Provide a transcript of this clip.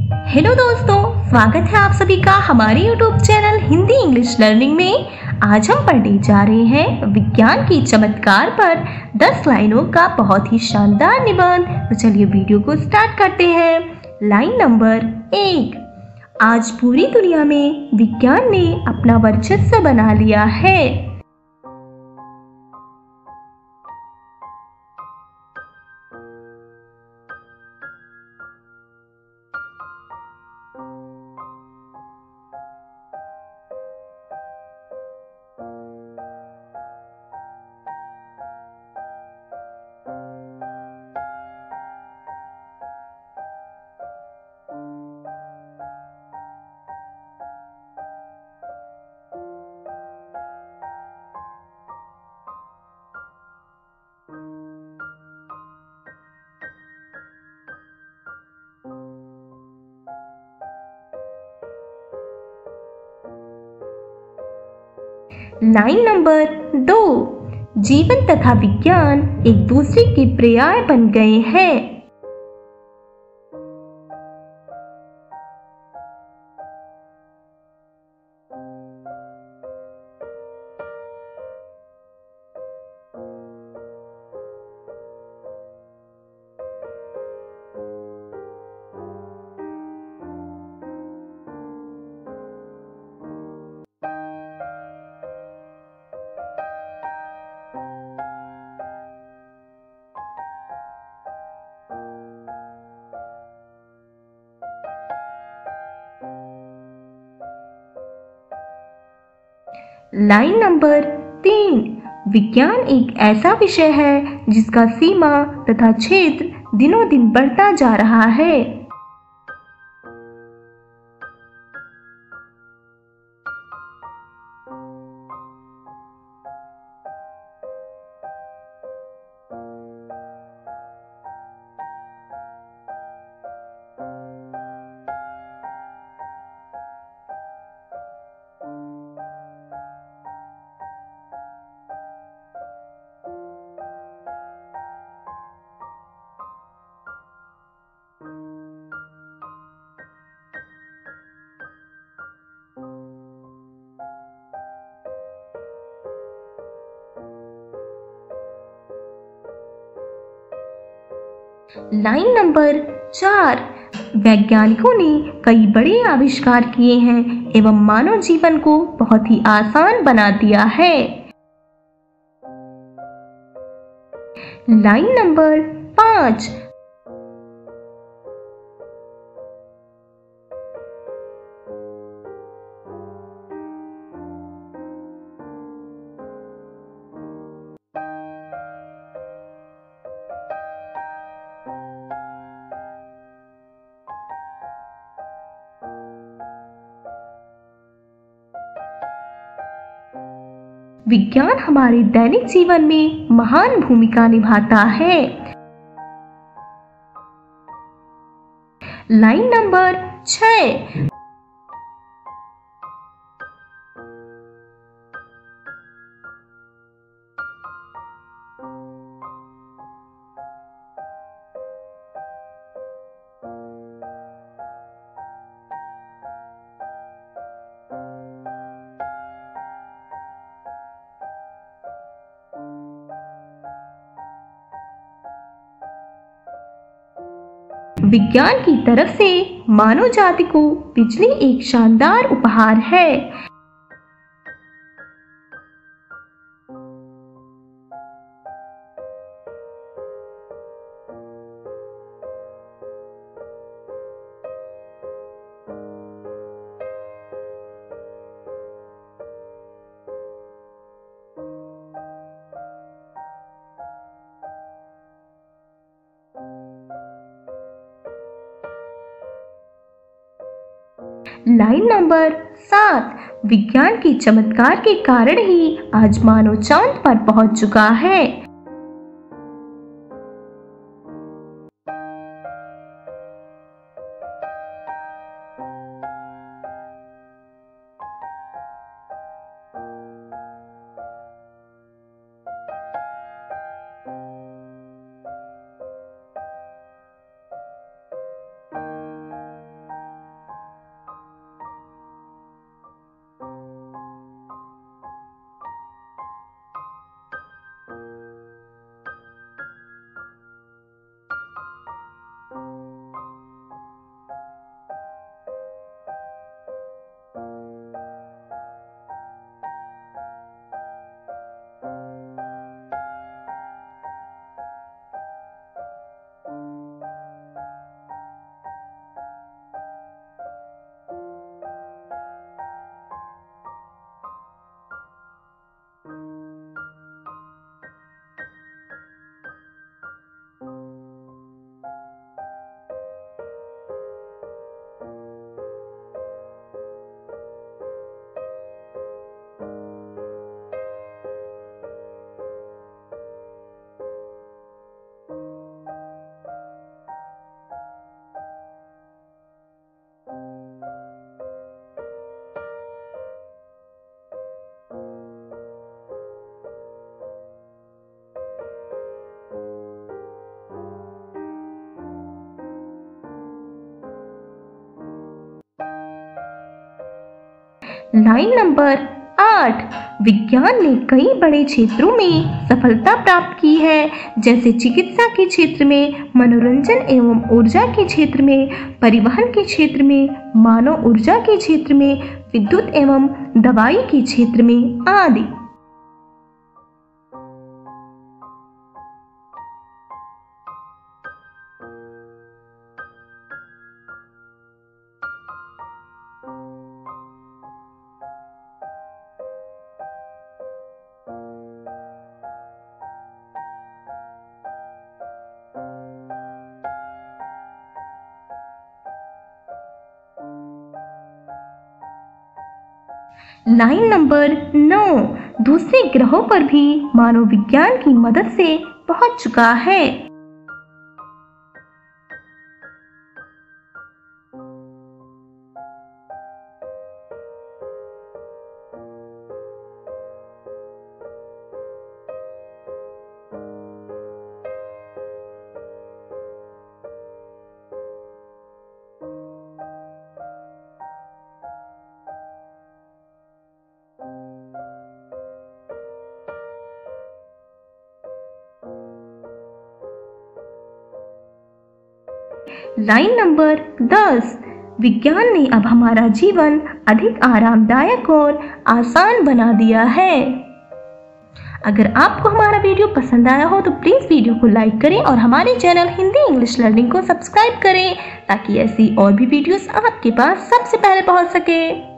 Hello दोस्तों, स्वागत है आप सभी का हमारे YouTube channel Hindi English learning में। आज हम पढ़ने जा रहे हैं विज्ञान की चमत्कार पर 10 लाइनों का बहुत ही शानदार निबंध। तो चलिए वीडियो को स्टार्ट करते हैं। Line number 1। आज पूरी दुनिया में विज्ञान ने अपना वर्चस्व बना लिया है। Line number 2। जीवन तथा विज्ञान एक दूसरे के पर्याय बन गए हैं। Line number 3। विज्ञान एक ऐसा विषय है जिसका सीमा तथा क्षेत्र दिनों दिन बढ़ता जा रहा है। Line number 4। वैज्ञानिकों ने कई बड़े आविष्कार किए हैं एवं मानव जीवन को बहुत ही आसान बना दिया है। Line number 5। विज्ञान हमारे दैनिक जीवन में महान भूमिका निभाता है। Line number 6। विज्ञान की तरफ से मानव जाति को बिजली एक शानदार उपहार है। Line number 7। विज्ञान के चमत्कार के कारण ही आज मानव चांद पर पहुंच चुका है। लाइन नंबर 8, विज्ञान ने कई बड़े क्षेत्रों में सफलता प्राप्त की है, जैसे चिकित्सा के क्षेत्र में, मनोरंजन एवं ऊर्जा के क्षेत्र में, परिवहन के क्षेत्र में, मानव ऊर्जा के क्षेत्र में, विद्युत एवं दवाई के क्षेत्र में आदि। लाइन नंबर 9, दूसरे ग्रहों पर भी मानव विज्ञान की मदद से पहुंच चुका है। लाइन नंबर 10, विज्ञान ने अब हमारा जीवन अधिक आरामदायक और आसान बना दिया है। अगर आपको हमारा वीडियो पसंद आया हो तो प्लीज़ वीडियो को लाइक करें और हमारे चैनल हिंदी इंग्लिश लर्निंग को सब्सक्राइब करें, ताकि ऐसी और भी वीडियोस आपके पास सबसे पहले पहुंच सके।